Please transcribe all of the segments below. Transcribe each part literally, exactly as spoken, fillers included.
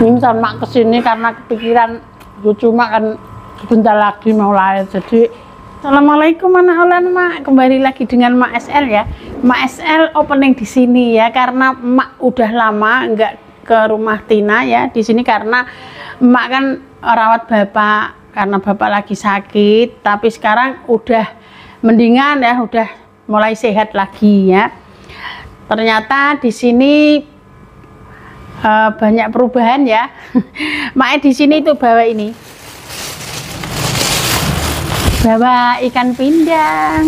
Minta mak kesini karena kepikiran cucu mak kan sebentar lagi mau lahir. Jadi assalamualaikum anak olan mak, kembali lagi dengan Mak S L ya. Mak S L opening di sini ya karena mak udah lama nggak ke rumah Tina ya di sini karena mak kan rawat bapak karena bapak lagi sakit, tapi sekarang udah mendingan ya, udah mulai sehat lagi ya. Ternyata di sini Uh, banyak perubahan ya. Mak di sini itu bawa ini, bawa ikan pindang,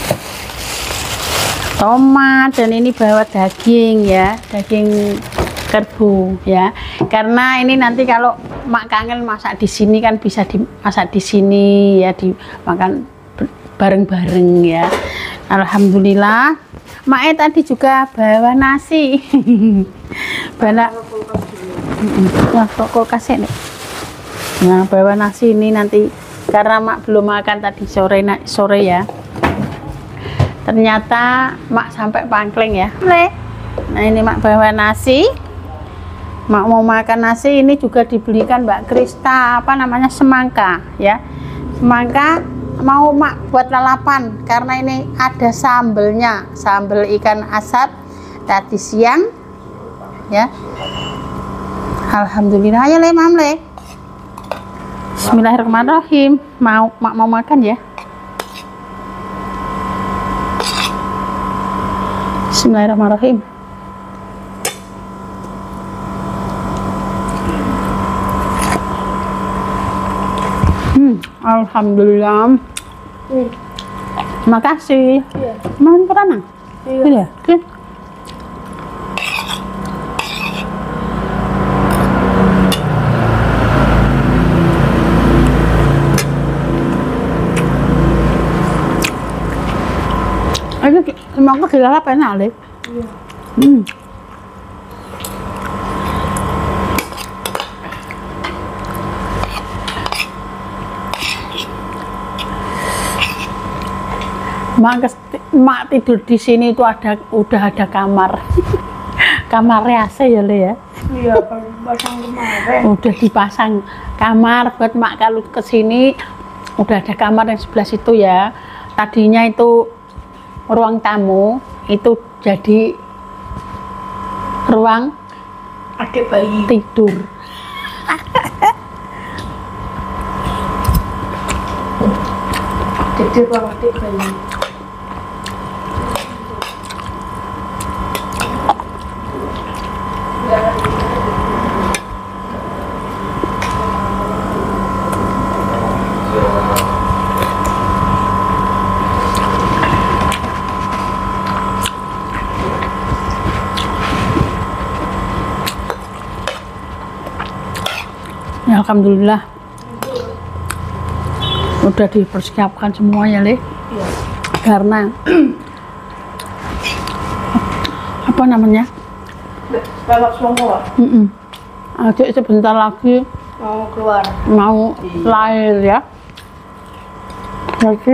tomat, dan ini bawa daging ya, daging kerbau ya. Karena ini nanti kalau mak kangen masak di sini kan bisa dimasak di sini ya, dimakan bareng-bareng ya. Alhamdulillah. Mak tadi juga bawa nasi. Bawa nah, kulkas nih. Nah, bawa nasi ini nanti karena mak belum makan tadi sore sore ya. Ternyata mak sampai pangkling ya. Nah, ini mak bawa nasi. Mak mau makan nasi, ini juga dibelikan Mbak Krista apa namanya semangka ya. Semangka mau mak buat lalapan karena ini ada sambelnya, sambel ikan asap tadi siang ya. Alhamdulillah ya le mam le. Bismillahirrahmanirrahim. Mau mak mau makan ya. Bismillahirrahmanirrahim. Hmm, alhamdulillah. Hmm. Makasih. Iya. Mohon perana. Iya. Iya. Oke. Ini semangka dilalap enak, Le. Iya. Hmm. Mak, mak tidur di sini itu ada udah ada kamar. Kamarnya A C ya, Le ya. Iya, pasang kemarin. Udah dipasang kamar buat mak kalau ke sini udah ada kamar yang sebelah situ ya. Tadinya itu ruang tamu, itu jadi ruang adik bayi tidur. jadi ruang adik bayi. Ya, alhamdulillah udah dipersiapkan semua ya, Le. Iya. Karena apa namanya? Balap semua. Mm -mm. Adik sebentar lagi Mau keluar. mau Iya. lahir ya. Jadi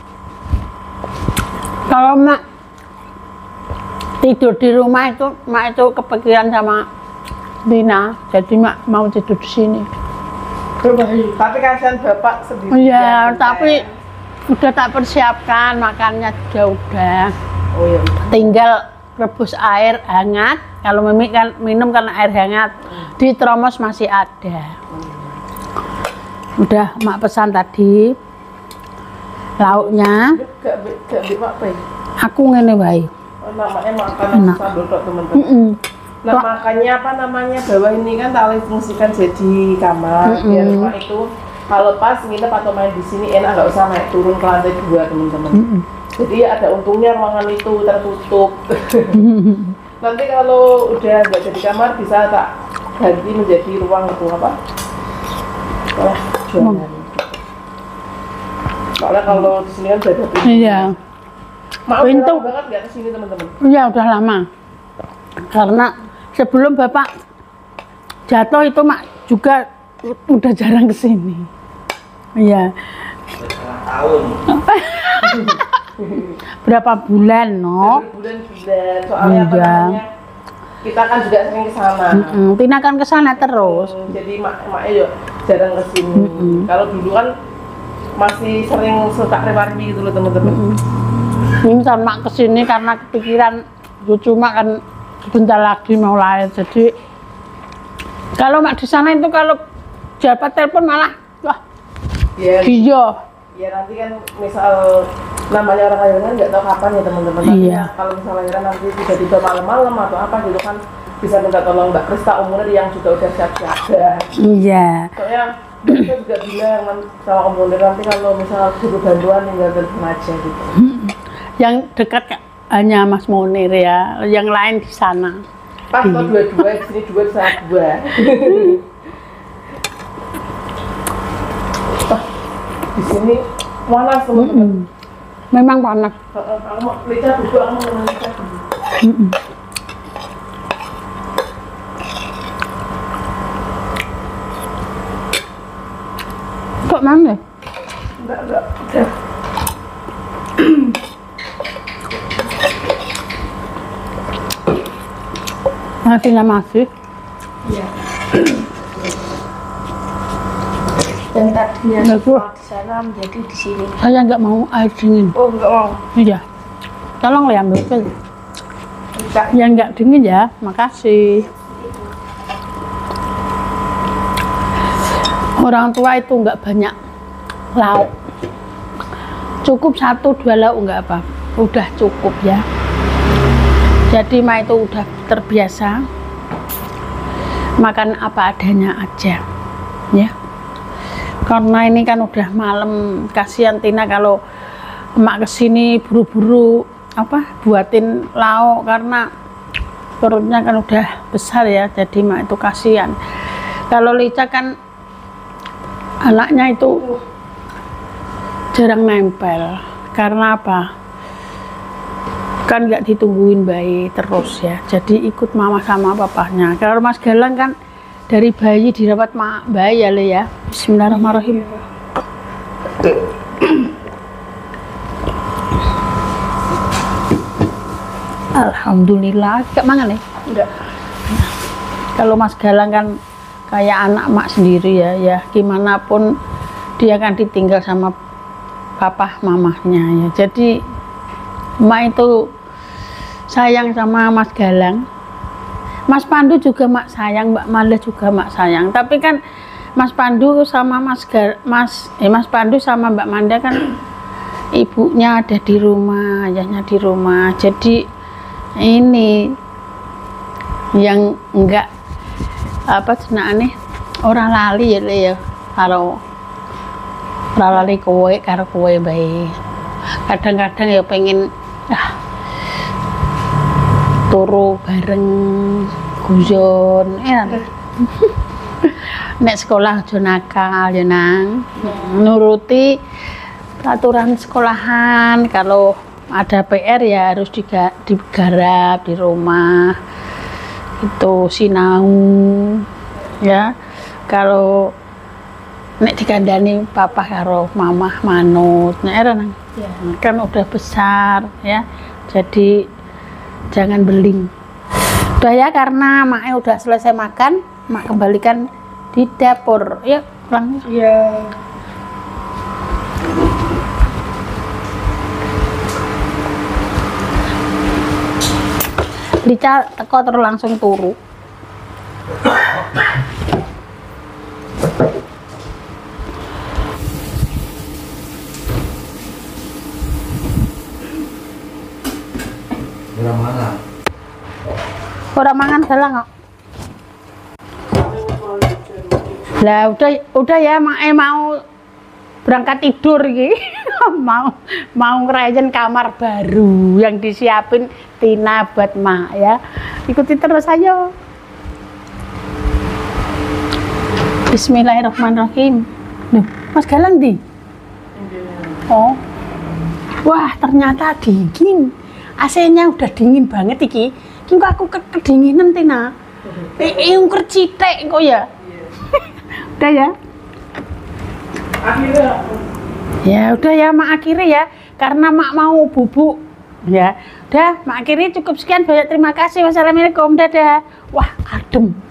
kalau mak tidur di rumah itu, mak itu kepikiran sama Tina, jadi mak mau tidur di sini. Berbahaya. Tapi kasihan bapak sendiri. Iya, tapi udah tak persiapkan makannya juga udah. Oh iya. Tinggal rebus air hangat. Kalau Mimi kan minum karena air hangat. Di termos masih ada. Udah mak pesan tadi. Lauknya. Gak gak di Pak Pai. Aku ngene wae. Oh, namanya makan Enak. sambal kok teman-teman. Mm -mm. Nah, makanya apa namanya bawah ini kan tak fungsikan jadi kamar. Mm-mm. Biar mak itu kalau pas nginep atau main di sini enak, nggak usah naik turun ke lantai dua teman-teman. Mm-mm. Jadi ada untungnya ruangan itu tertutup. Nanti kalau udah nggak jadi kamar bisa tak ganti menjadi ruang itu apa? Wah, jualan. Soalnya kalau di sini kan beda pintu. Iya. Maaf, Pintu. lama banget nggak kesini teman-teman. Iya, udah lama. Karena sebelum bapak jatuh itu mak juga udah jarang kesini. Iya. Tahun. Berapa bulan, no? Bulan-bulan soalnya apa Iya. namanya kita kan juga sering ke sana. Mm-mm. Tina kan ke sana terus. Hmm, jadi mak maknya yo jarang ke sini. Mm-mm. Kalau dulu kan masih sering suka reparti gitu loh teman-teman. Mm-mm. Ini kan mak kesini karena kepikiran cucu mak kan sebentar lagi mau lahir. Jadi kalau mak di sana itu kalau jabat telepon malah wah Ya, iya. ya nanti kan misal namanya orang lahiran nggak tahu kapan ya teman-teman. Tapi Iya. kalau misal lahiran nanti tiba-tiba malam-malam atau apa gitu kan bisa minta tolong Mbak Krista umurnya yang juga udah siap-siap. Iya. Soalnya kita juga bilang kan sama Om Munir nanti kalau misal butuh bantuan tinggal telepon aja gitu. Yang dekat Kak, hanya Mas Munir ya, yang lain di sana. Pas kok dua-dua, di sini dua, di sana dua. Wah, di sini panas teman-teman. Mm-mm. Memang panas. Heeh, aku mau Lica duduk, aku mau Lica duduk. Mm-mm. Kok mana? Enggak, enggak, udah. Masih masih. Iya. Dan tadinya Enggak, Bu. di sana menjadi di sini. Saya nggak mau air dingin. Oh, enggak mau. Iya. Tolong ya ambil. Lica. Yang nggak dingin ya, makasih. Orang tua itu nggak banyak lauk. Cukup satu dua lauk nggak apa. Udah cukup ya. Jadi Ma itu udah terbiasa makan apa adanya aja, ya. Karena ini kan udah malam, kasihan Tina kalau emak kesini buru-buru apa buatin lauk karena perutnya kan udah besar ya, jadi mak itu kasihan. Kalau Lica kan anaknya itu jarang nempel karena apa? Kan nggak ditungguin bayi terus ya, jadi ikut mama sama papahnya. Kalau Mas Galang kan dari bayi dirawat mak bayi ya Le ya. Bismillahirrahmanirrahim. Alhamdulillah, gak mangan ya? Enggak. Kalau Mas Galang kan kayak anak mak sendiri ya, ya gimana pun dia kan ditinggal sama papa mamahnya ya. Jadi mak itu sayang sama Mas Galang. Mas Pandu juga mak sayang, Mbak Manda juga mak sayang. Tapi kan Mas Pandu sama Mas Gal, Mas eh Mas Pandu sama Mbak Manda kan ibunya ada di rumah, ayahnya di rumah. Jadi ini yang enggak apa jenenge orang lali ya Le ya, kalau orang lali kowe karo kowe bae. Kadang-kadang ya pengen ah turu bareng guyon enak. Nek sekolah aja nakal ya nang, nuruti peraturan sekolahan. Kalau ada P R ya harus diga, digarap di rumah itu sinau ya. Kalau nek dikandani papa karo mama manut nek era nang Ya. kan udah besar ya, jadi jangan beling. Udah ya, karena maknya udah selesai makan, mak kembalikan di dapur. Yuk pulang. Iya. Lica teko terus langsung turu. Orang mana? Orang mangan galang kok. Lah udah udah ya mae mau berangkat tidur iki. mau mau ngerayain kamar baru yang disiapin Tina buat mak ya. Ikuti terus ayo. Bismillahirrahmanirrahim. Loh, Mas Galang di? Oh. Wah, ternyata dingin. A C-nya udah dingin banget iki. Iki kok aku ke kedinginan Tina. Eh, ungker citek kok ya. Udah ya. Akhirnya Ya udah ya mak akhirnya ya, karena mak mau bubuk ya, Dah, mak akhirnya cukup sekian, banyak terima kasih. Wassalamualaikum, dadah. Wah, adem.